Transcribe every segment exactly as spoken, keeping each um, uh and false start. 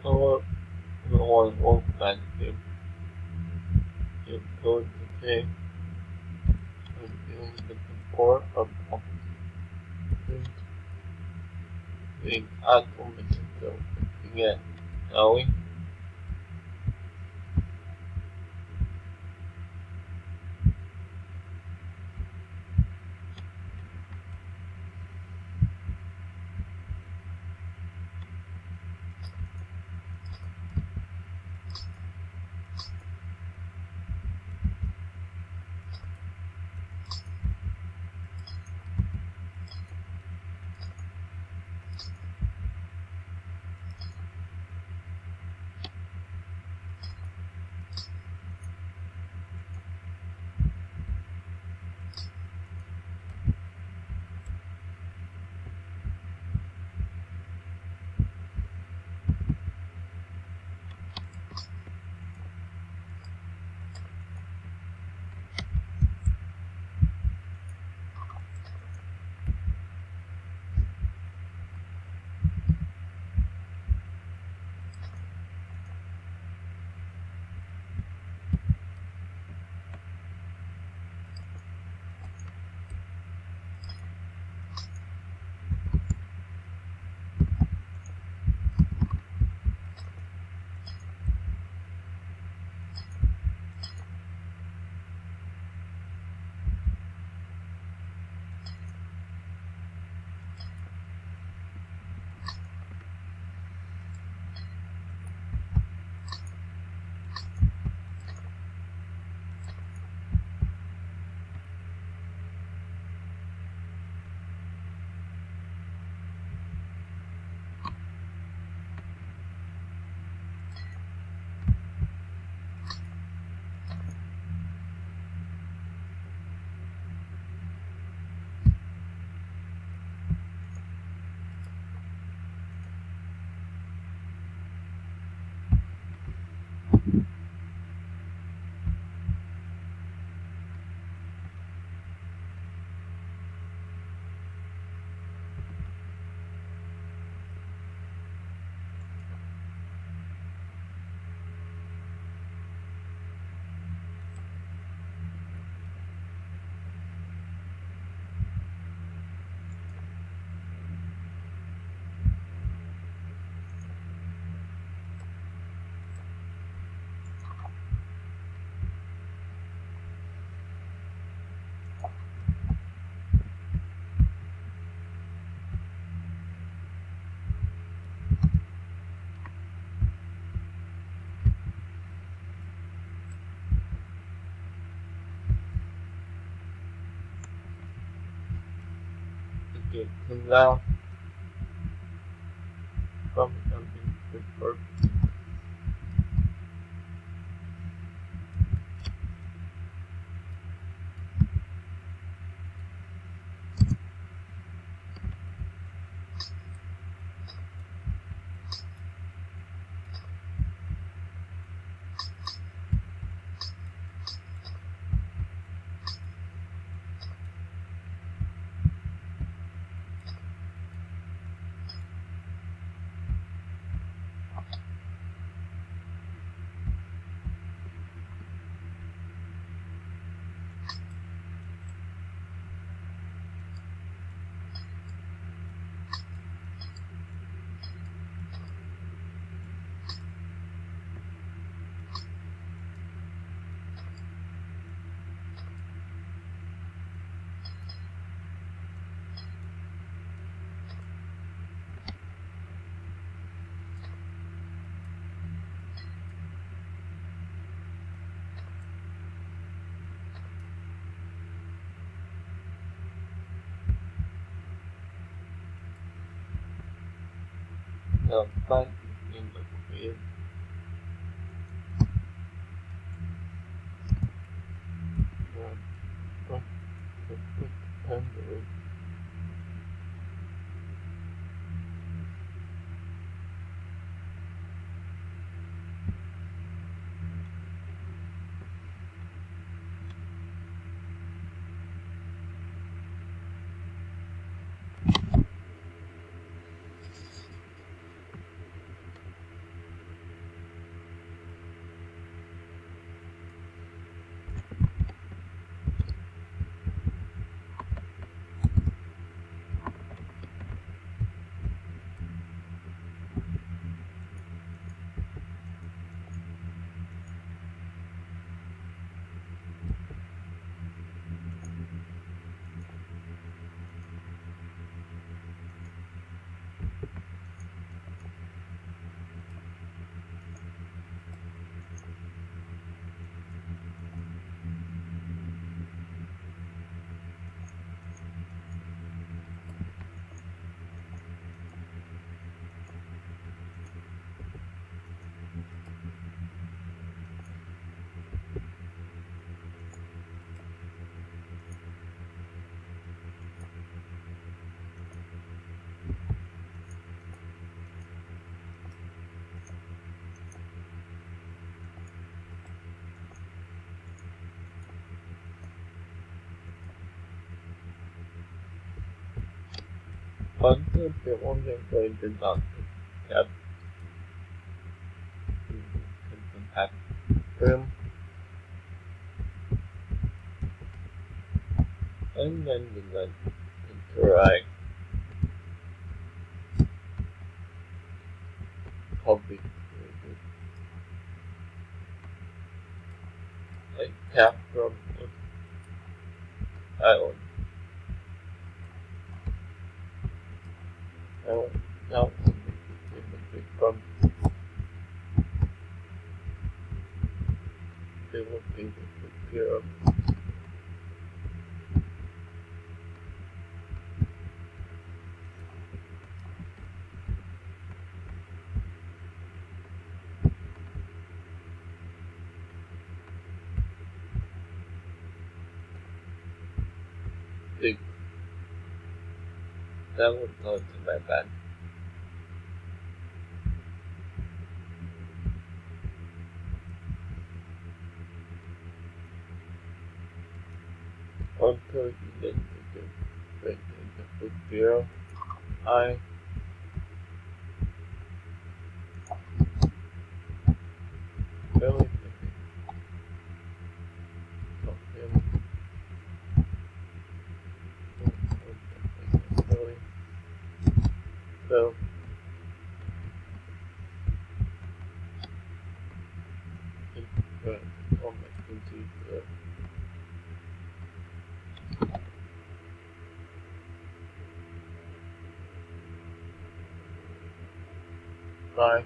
or or or back to your code today reviewing the support of options with automation. So again, shall we? Okay, so now from something good for the back in the field. But the quick handle until the only going to not have have room, and then we let interact public like tap from island. Now, now we from they will be able to appear up. Big. That would go to my bed. Until you get to the break into food zero, I really think of him. Really. So it's good. Oh my goodness. Bye.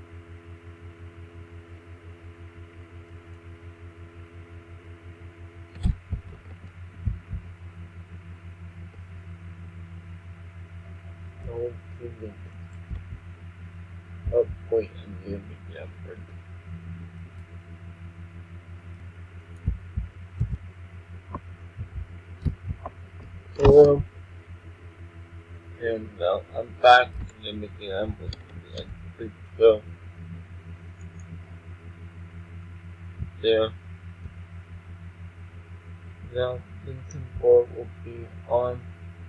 No feeling. Oh wait, I'm leaving the effort. So, um, and uh, I'm back in the making ambulance and pretty so there. Now, Lincoln four will be on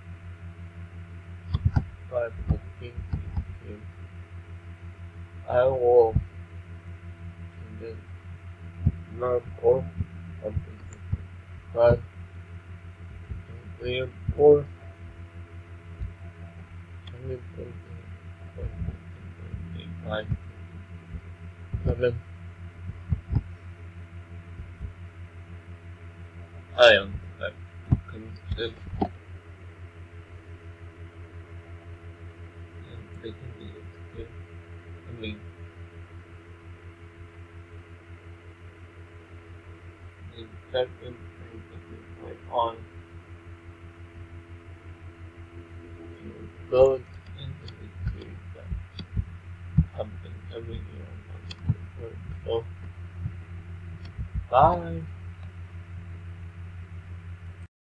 five fifteen. I will and then not four of five and four and then five seven. I am that constant and they can be good. I mean, the second thing that is like on to build into the series that happen every year. So, bye.